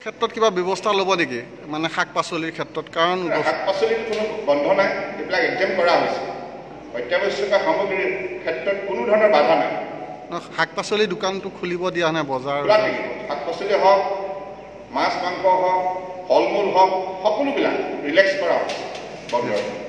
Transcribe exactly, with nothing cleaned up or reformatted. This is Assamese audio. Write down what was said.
ক্ষেত্ৰত কিবা ব্যৱস্থা ল'ব নেকি মানে শাক পাচলিৰ ক্ষেত্ৰত কাৰণ শাক পাচলিৰ কোনো বন্ধ নাই এইবিলাক এক্সাম কৰা হৈছে অত্যাৱশ্যকীয় সামগ্ৰীৰ ক্ষেত্ৰত কোনো ধৰণৰ বাধা নাই শাক পাচলিৰ দোকানটো খুলিব দিয়া নাই বজাৰ শাক পাচলি হওক মাছ মাংস হওক ফল মূল হওক সকলোবিলাক ৰিলেক্স কৰা হৈছে বন্ধ